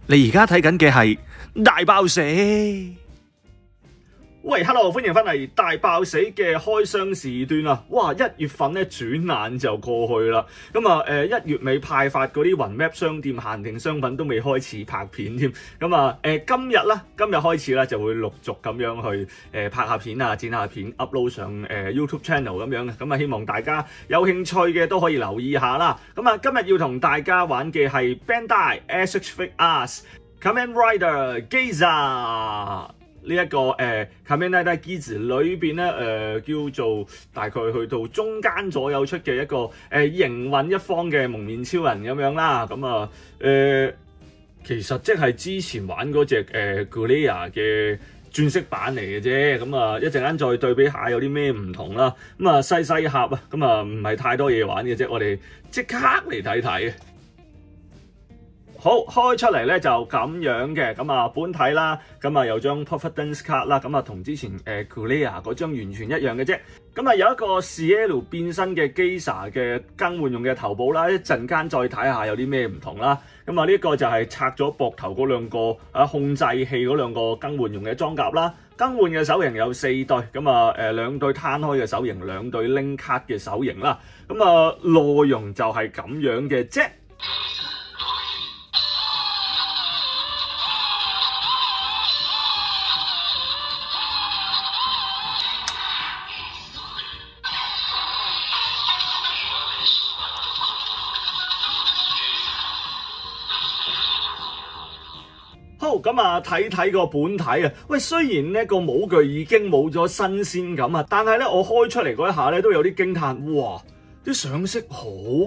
你而家睇緊嘅係大爆死。 喂 ，Hello， 歡迎翻嚟大爆死嘅開箱時段啊！哇，1月份咧轉眼就過去啦。咁啊，1月尾派發嗰啲雲 Map 商店限定商品都未開始拍片添。咁啊，今日開始啦，就會陸續咁樣去拍下片啊，剪下片 upload 上YouTube channel 咁樣嘅。咁啊，希望大家有興趣嘅都可以留意下啦。咁啊，今日要同大家玩嘅係 Bandai SH Figuarts Kamen Rider Geza。呢一個Kamen Rider Geza裏邊咧叫做大概去到中間左右出嘅一個營運一方嘅蒙面超人咁樣啦，咁啊其實即係之前玩嗰隻Gulea 嘅轉色版嚟嘅啫，咁啊一陣間再對比下有啲咩唔同啦，咁啊細盒啊，咁啊唔係太多嘢玩嘅啫，我哋即刻嚟睇睇。好，開出嚟咧就咁樣嘅，咁啊本體啦，咁啊有張 Providence Card 啦，咁啊同之前Gulea 嗰張完全一樣嘅啫，咁啊有一個 Cielo 變身嘅 Geza 嘅更換用嘅頭部啦，一陣間再睇下有啲咩唔同啦，咁啊呢個就係拆咗膊頭嗰兩個控制器嗰兩個更換用嘅裝甲啦，更換嘅手型有4對，咁啊2對攤開嘅手型，2對 link card 嘅手型啦，咁啊內容就係咁樣嘅啫。好，咁啊睇睇個本體啊，喂，雖然呢個模具已經冇咗新鮮感啊，但係咧我開出嚟嗰一下咧都有啲驚嘆，哇！啲上色好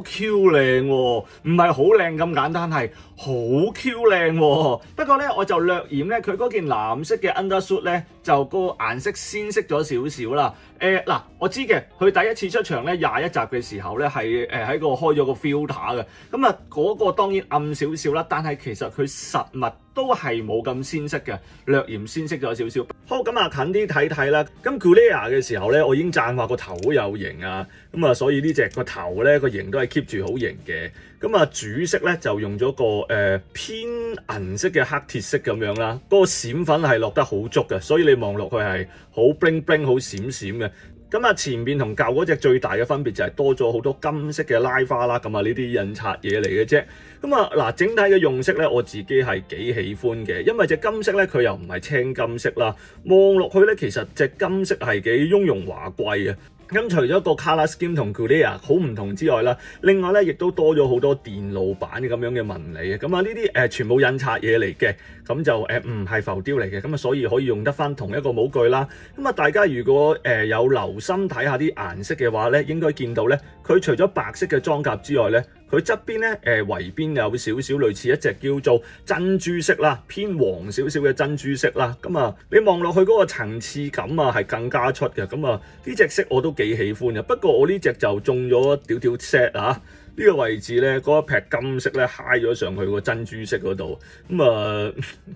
Q 靚喎，唔係好靚咁簡單，係好 Q 靚喎。不過咧，我就略嫌咧佢嗰件藍色嘅 undersuit 咧，就個顏色鮮色咗少少啦。嗱，我知嘅，佢第一次出場咧21集嘅時候咧係喺個開咗個 filter 嘅，咁啊嗰個當然暗少少啦，但係其實佢實物都係冇咁鮮色嘅，略嫌鮮色咗少少。好，咁啊近啲睇睇啦。咁 Gulea 嘅時候咧，我已經讚話個頭好有型啊，咁啊所以呢隻個頭咧個型都係 keep 住好型嘅。咁啊主色咧就用咗個偏銀色嘅黑鐵色咁樣啦，嗰個閃粉係落得好足嘅，所以你望落去係好 bling bling 好閃閃嘅。咁啊前邊同舊嗰隻最大嘅分別就係多咗好多金色嘅拉花啦，咁啊呢啲印刷嘢嚟嘅啫。咁啊嗱，整體嘅用色咧我自己係幾喜歡嘅，因為隻金色咧佢又唔係青金色啦，望落去咧其實隻金色係幾雍容華貴嘅。咁除咗個 color scheme 同 Gulea 好唔同之外啦，另外咧亦都多咗好多電路板咁樣嘅紋理嘅，咁啊呢啲全部印刷嘢嚟嘅，咁就唔係浮雕嚟嘅，咁啊所以可以用得翻同一個模具啦。咁啊大家如果有留心睇下啲顏色嘅話咧，應該見到咧，佢除咗白色嘅裝甲之外咧，佢側邊咧圍邊有少少類似一隻叫做珍珠色啦，偏黃少少嘅珍珠色啦，咁啊你望落去嗰個層次感啊係更加出嘅，咁啊呢隻色我都幾喜歡嘅，不過我呢隻就中咗屌屌 set 啊，呢個位置咧嗰一撇金色咧揩咗上去個珍珠色嗰度，咁啊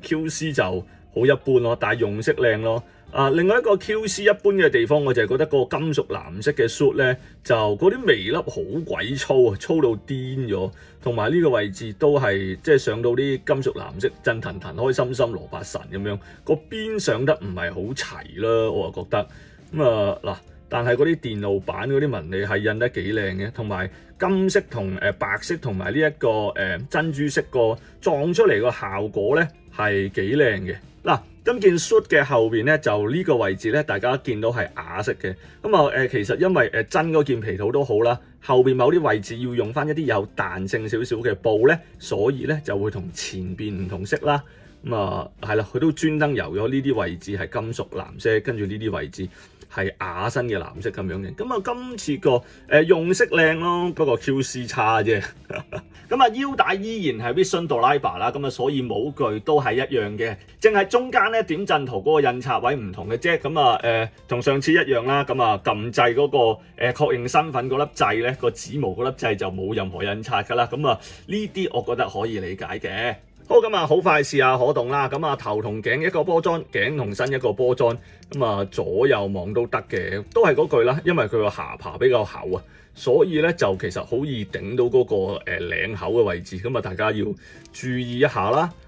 QC 就好一般咯，但係用色靚咯。另外一個 QC 一般嘅地方，我就係覺得個金屬藍色嘅 suit 咧，就嗰啲微粒好鬼粗啊，粗到癲咗，同埋呢個位置都係即係上到啲金屬藍色震騰騰開心心蘿蔔神咁樣，個邊上得唔係好齊啦，我就覺得咁嗱。但係嗰啲電路板嗰啲紋理係印得幾靚嘅，同埋金色同白色同埋呢一個珍珠色個撞出嚟個效果咧係幾靚嘅。嗱，咁件 suit 嘅後邊咧就呢個位置咧，大家見到係啞色嘅。咁啊其實因為真嗰件皮套都好啦，後邊某啲位置要用翻一啲有彈性少少嘅布咧，所以咧就會同前邊唔同色啦。咁係啦，佢都專登油咗呢啲位置係金屬藍色，跟住呢啲位置係啞身嘅藍色咁樣嘅。咁啊今次個用色靚咯，不過 QC 差啫。咁啊腰帶依然係 Vision Driver 啦，咁啊所以模具都係一樣嘅，淨係中間咧點陣圖嗰個印刷位唔同嘅啫。咁啊同上次一樣啦。咁啊撳掣嗰個確認身份嗰粒掣咧，個指模嗰粒掣就冇任何印刷噶啦。咁啊呢啲我覺得可以理解嘅。好，咁啊好快試下可動啦。咁啊頭同頸一個波裝，頸同身一個波裝，咁啊左右望都得嘅，都係嗰句啦。因為佢個下巴比較厚啊，所以咧就其實好易頂到嗰個領口嘅位置，咁啊大家要注意一下啦。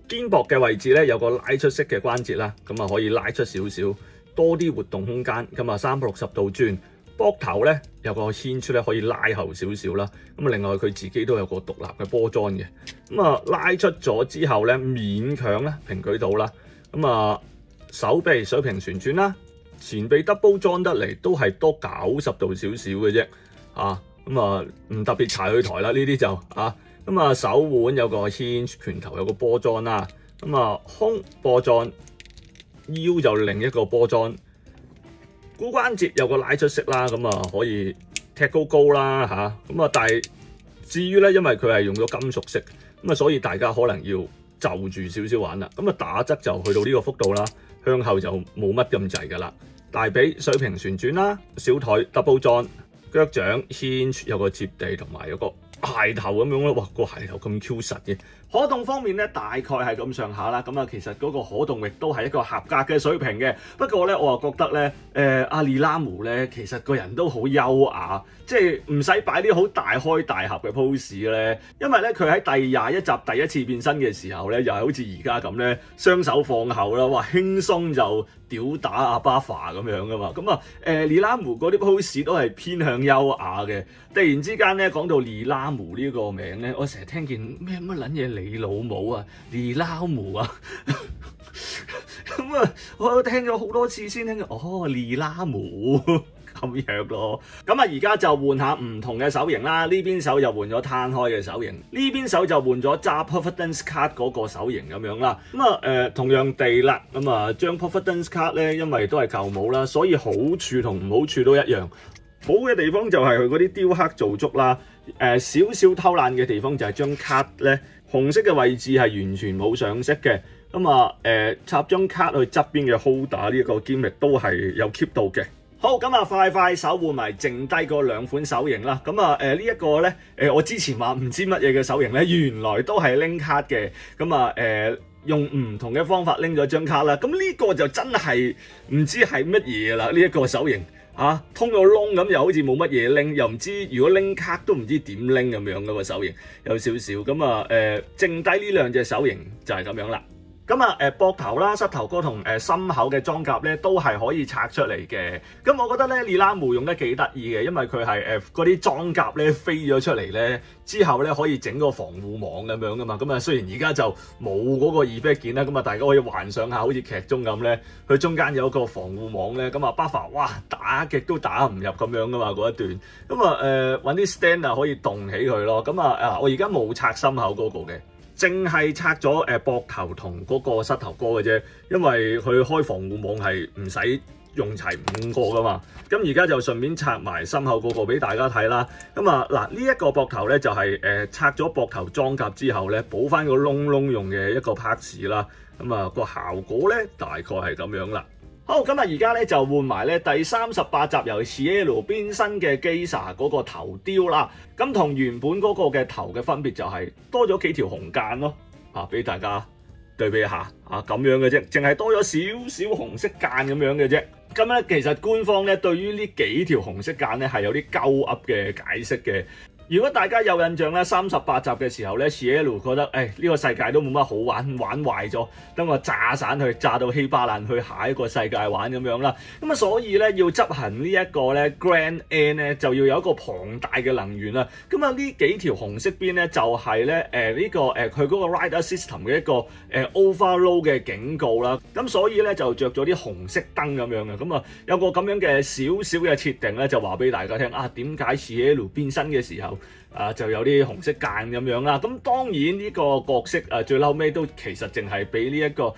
肩膊嘅位置咧有個拉出式嘅關節啦，咁啊可以拉出少少，多啲活動空間。咁啊360度轉，膊頭咧有個牽出咧可以拉後少少啦。咁啊另外佢自己都有個獨立嘅波裝嘅。咁啊拉出咗之後咧，勉強咧平舉到啦。咁啊手臂水平旋轉啦，前臂 double 裝得嚟都係多90度少少嘅啫。咁啊唔特別踩去台啦，呢啲就咁啊手腕有個牽，拳頭有個波裝啦。咁啊胸波裝，腰就另一個波裝。股關節有個拉出式啦，咁啊可以踢高啦咁啊但係至於咧，因為佢係用咗金屬式，咁啊所以大家可能要就住少少玩啦。咁啊打側就去到呢個幅度啦，向後就冇乜咁滯噶啦。大髀水平旋轉啦，小腿 double 裝，腳掌牽有個接地同埋有個鞋頭咁樣咯。哇，個鞋頭咁 Q 實嘅。可動方面咧，大概係咁上下啦。咁啊，其實嗰個可動亦都係一個合格嘅水平嘅。不過咧，我啊覺得咧，阿利拉姆咧，其實個人都好優雅，即係唔使擺啲好大開大合嘅 pose 咧。因為咧，佢喺第21集第一次變身嘅時候咧，又係好似而家咁咧，雙手放後啦，哇，輕鬆就屌打阿巴法咁樣噶嘛。咁啊，利拉姆嗰啲 pose 都係偏向優雅嘅。突然之間咧，講到利拉姆呢個名咧，我成日聽見咩乜撚嘢你老母啊，利拉姆啊，咁啊，我聽咗好多次先聽到，利拉姆咁樣咯。咁啊，而家就換下唔同嘅手型啦。呢邊手就換咗攤開嘅手型，呢邊手就換咗揸 Providence Card 嗰個手型咁樣啦。咁啊，同樣地啦，咁啊，將 Providence Card 咧，因為都係舊帽啦，所以好處同唔好處都一樣。好嘅地方就係佢嗰啲雕刻做足啦。少少偷懶嘅地方就係將卡咧紅色嘅位置係完全冇上色嘅。咁啊插張卡去側邊嘅 holder 呢一個 gimmick 都係有 keep 到嘅。好，咁啊快手換埋剩低嗰兩款手型啦。咁啊呢一個咧我之前話唔知乜嘢嘅手型咧，原來都係拎卡嘅。咁啊用唔同嘅方法拎咗張卡啦。咁呢個就真係唔知係乜嘢啦，呢一個手型。通咗窿咁，又好似冇乜嘢拎，又唔知如果拎卡都唔知點拎咁樣嗰個手型，有少少咁啊剩低呢兩隻手型就係咁樣啦。咁啊膊頭啦、膝頭哥同心口嘅裝甲咧都係可以拆出嚟嘅。咁我覺得咧利拉姆用得幾得意嘅，因為佢係嗰啲裝甲咧飛咗出嚟咧之後咧可以整個防護網咁樣噶嘛。咁啊雖然而家就冇嗰個 effect 件啦，咁啊大家可以幻想下好似劇中咁咧，佢中間有一個防護網咧，咁啊巴法哇打極都打唔入咁樣噶嘛嗰一段。咁啊揾啲 stand 啊可以動起佢咯。咁啊我而家冇拆心口嗰個嘅。淨係拆咗膊頭同嗰個膝頭哥嘅啫，因為佢開防護網係唔使用齊5個噶嘛。咁而家就順便拆埋心口嗰個俾大家睇啦。咁啊嗱，呢一個膊頭咧就係拆咗膊頭裝甲之後咧補翻個窿用嘅一個 parts 啦。咁啊個效果咧大概係咁樣啦。好，咁啊而家咧就換埋咧第38集由 Cielo 變身嘅 Geisha 嗰個頭雕啦。咁同原本嗰個嘅頭嘅分別就係多咗幾條紅間咯。俾大家對比一下咁樣嘅啫，淨係多咗少少紅色間咁樣嘅啫。咁咧其實官方咧對於呢幾條紅色間咧係有啲鳩噏嘅解釋嘅。如果大家有印象咧，38集嘅時候咧 Cielo 覺得呢個世界都冇乜好玩，玩壞咗，等我炸散佢，炸到稀巴爛去下一個世界玩咁樣啦。咁啊，所以咧要執行呢一個咧 Grand End 咧，就要有一個龐大嘅能源啦。咁啊，呢幾條紅色邊咧就係咧呢個佢嗰個 Rider System 嘅一個Overload 嘅警告啦。咁所以咧就着咗啲紅色燈咁樣嘅。咁啊有個咁樣嘅少少嘅設定咧，就話俾大家聽點解 Cielo 變身嘅時候就有啲紅色間咁樣啦。咁當然呢個角色最後尾都其實淨係俾呢一個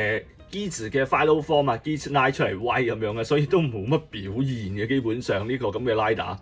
Geats 嘅 Final Form Geats Knight 出嚟威咁樣嘅，所以都冇乜表現嘅。基本上呢個咁嘅 Rider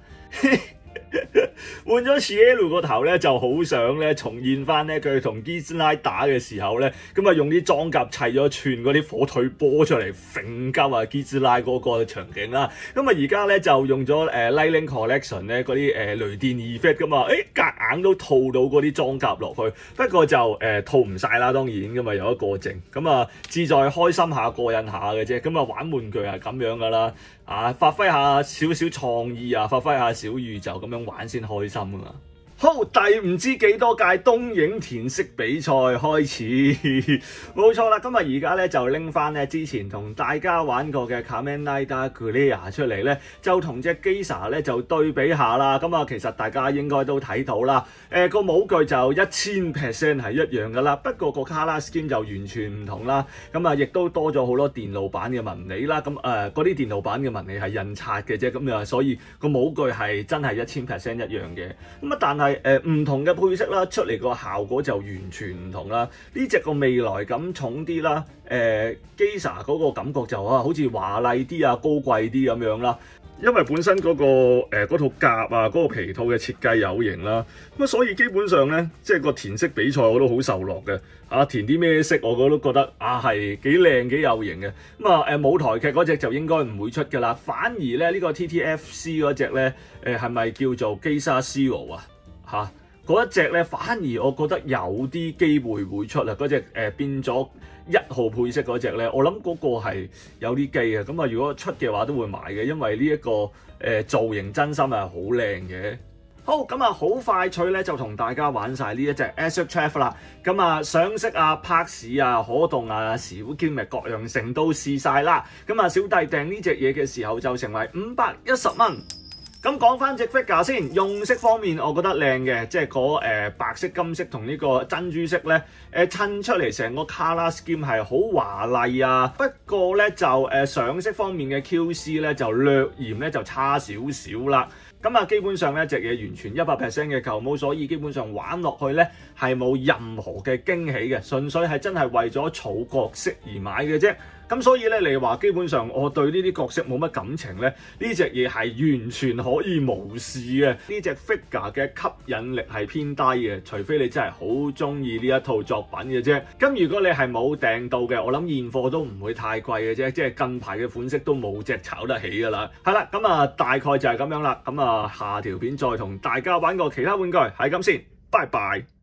換咗 Cielo 個頭咧，就好想咧重現翻咧佢同 Geats Knight 打嘅時候咧，咁啊用啲裝甲砌咗串嗰啲火腿波出嚟揈鳩Geats Knight 嗰個場景啦。咁啊而家咧就用咗Lightning Collection 咧嗰啲雷電 effect 噶嘛，夾硬都套到嗰啲裝甲落去，不過就套唔晒啦，當然噶嘛有一個剩，咁啊志在開心下過癮下嘅啫。咁啊玩玩具係咁樣噶啦，發揮下少少創意發揮下小宇宙咁樣玩先開心噶嘛。 好，第唔知幾多屆東映填色比賽開始，冇錯啦。今日而家咧就拎翻咧之前同大家玩過嘅 Kamen Rider Gear 出嚟咧，就同隻 Geisha 咧就對比下啦。咁啊，其實大家應該都睇到啦。個模具就1000% 係一樣噶啦，不過個 color scheme 就完全唔同啦。咁啊，亦都多咗好多電路板嘅紋理啦。咁嗰啲電路板嘅紋理係印刷嘅啫，咁啊，所以個模具係真係1000% 一樣嘅。咁啊，但係唔同嘅配色啦，出嚟個效果就完全唔同啦。呢隻個未來感重啲啦，Geisha 嗰個感覺就好似華麗啲啊，高貴啲咁樣啦。因為本身嗰套甲啊，嗰個皮套嘅設計有型啦，咁所以基本上咧，即係個填色比賽我都好受落嘅。填啲咩色我都覺得係幾靚幾有型嘅。咁舞台劇嗰隻就應該唔會出㗎啦，反而咧呢個 TTFC 嗰隻咧係咪叫做 Geisha Zero 啊？嗰一隻咧，反而我覺得有啲機會會出啦。嗰隻變咗1號配色嗰隻咧，我諗嗰個係有啲機嘅。咁如果出嘅話都會買嘅，因為呢一個造型真心係好靚嘅。好，咁好快脆咧就同大家玩晒呢一隻 Astrotrev 啦。上色啊、拍市啊、可動啊、小兼各樣成都試晒啦。小弟訂呢隻嘢嘅時候就成為510蚊。咁講翻隻 figure 先，用色方面我覺得靚嘅，即係嗰白色、金色同呢個珍珠色咧，襯出嚟成個 color scheme 係好華麗啊。不過咧就上色方面嘅 QC 咧就略嫌咧就差少少啦。基本上咧隻嘢完全100% 嘅舊模，所以基本上玩落去咧係冇任何嘅驚喜嘅，純粹係真係為咗儲角色而買嘅啫。所以咧，你話基本上我對呢啲角色冇乜感情咧，呢隻嘢係完全可以無視嘅。呢隻 figure 嘅吸引力係偏低嘅，除非你真係好中意呢一套作品嘅啫。如果你係冇訂到嘅，我諗現貨都唔會太貴嘅啫，即係近排嘅款式都冇隻炒得起㗎啦。係啦，大概就係咁樣啦。下條片再同大家玩個其他玩具，係咁先，拜拜。